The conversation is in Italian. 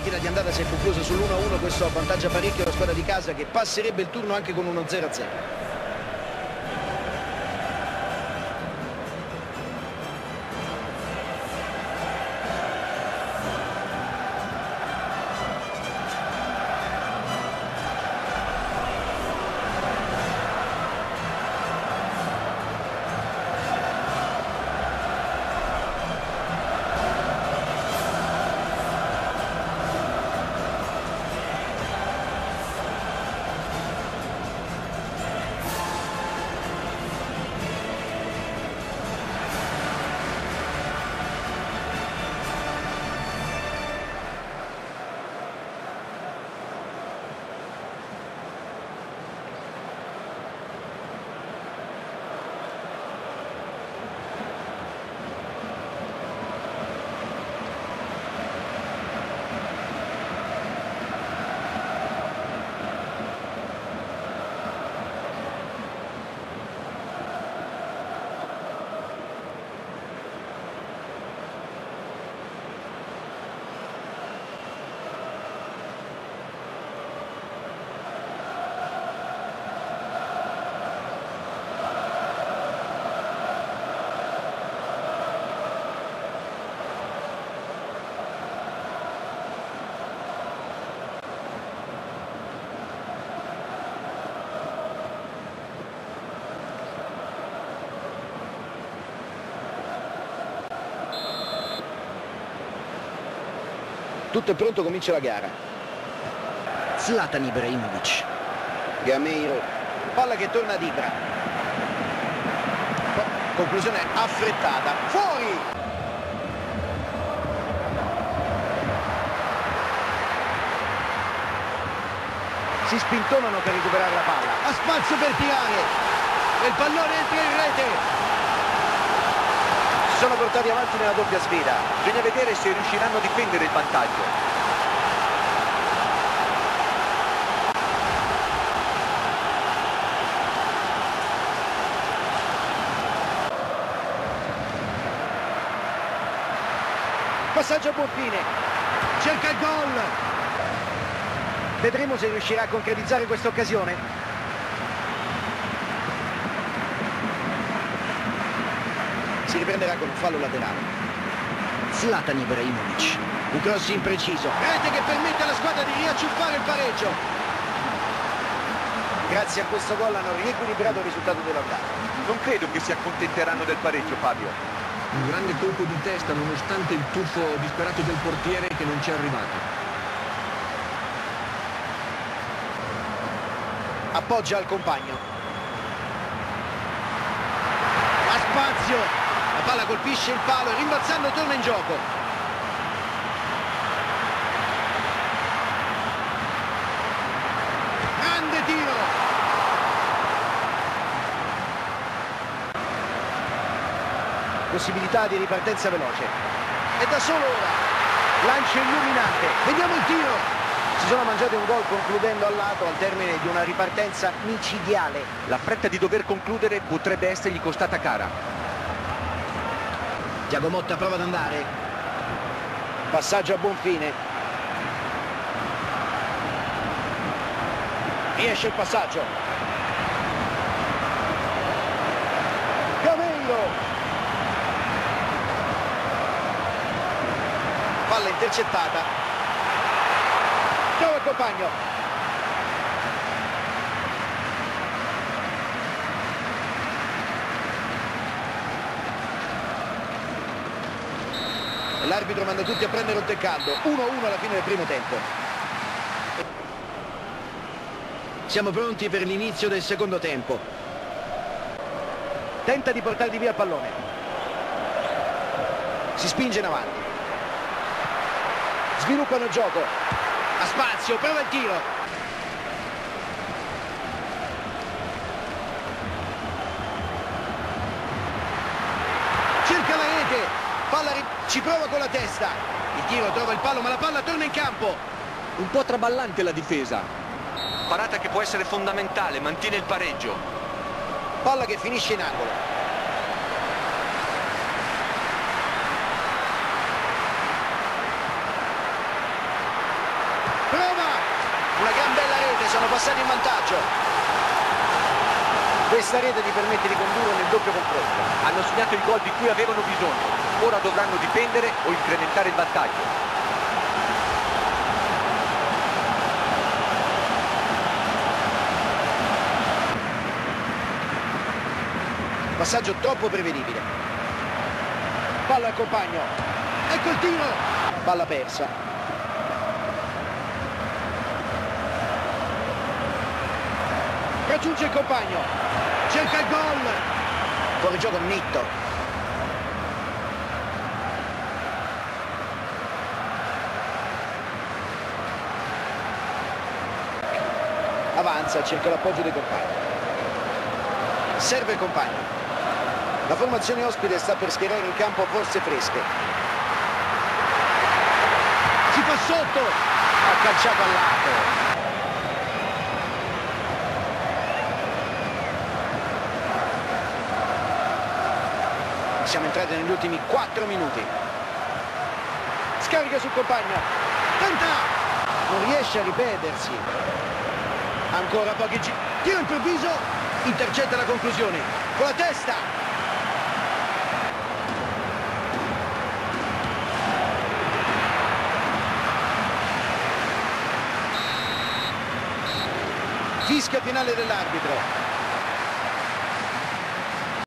partita di andata si è conclusa sull'1-1, questo avvantaggia parecchio la squadra di casa, che passerebbe il turno anche con uno 0-0. Tutto è pronto, comincia la gara. Zlatan Ibrahimovic. Gameiro. Palla che torna ad Ibra. Conclusione affrettata. Fuori! Si spintonano per recuperare la palla. Ha spazio per tirare. E il pallone entra in rete. Sono portati avanti nella doppia sfida, bisogna vedere se riusciranno a difendere il vantaggio. Passaggio a buon fine, cerca il gol. Vedremo se riuscirà a concretizzare questa occasione. Si riprenderà con un fallo laterale. Zlatan Ibrahimovic. Un cross impreciso. Rete che permette alla squadra di riacciuffare il pareggio. Grazie a questo gol hanno riequilibrato il risultato dell'andata. Non credo che si accontenteranno del pareggio, Fabio. Un grande colpo di testa nonostante il tuffo disperato del portiere che non ci è arrivato. Appoggia al compagno. Ha spazio. La palla colpisce il palo e rimbalzando torna in gioco. Grande tiro. Possibilità di ripartenza veloce. E da solo ora. Lancio illuminante. Vediamo il tiro. Si sono mangiati un gol concludendo al lato al termine di una ripartenza micidiale. La fretta di dover concludere potrebbe essergli costata cara. Thiago Motta prova ad andare. Passaggio a buon fine. Riesce il passaggio. Gameiro. Palla intercettata. Trova il compagno. L'arbitro manda tutti a prendere un tè caldo. 1-1 alla fine del primo tempo. Siamo pronti per l'inizio del secondo tempo. Tenta di portargli via il pallone. Si spinge in avanti. Sviluppano il gioco. Ha spazio, prova il tiro. Cerca la rete. Palla ci prova con la testa. Il tiro trova il palo, ma la palla torna in campo. Un po' traballante la difesa. Parata che può essere fondamentale, mantiene il pareggio. Palla che finisce in angolo. sono passati in vantaggio. Questa rete gli permette di condurre nel doppio confronto. Hanno segnato il gol di cui avevano bisogno. Ora dovranno difendere o incrementare il vantaggio. Passaggio troppo prevedibile. Palla al compagno. Ecco il tiro. Palla persa. Raggiunge il compagno. Cerca il gol. Fuori gioco netto. Avanza, cerca l'appoggio dei compagni. Serve il compagno. La formazione ospite sta per schierare in campo forze fresche. Si fa sotto. Ha calciato al lato. Siamo entrati negli ultimi 4 minuti. Scarica sul compagno. Tenta. Non riesce a ripetersi. Ancora pochi giri. Tiro improvviso. Intercetta la conclusione. Con la testa. Fischia finale dell'arbitro.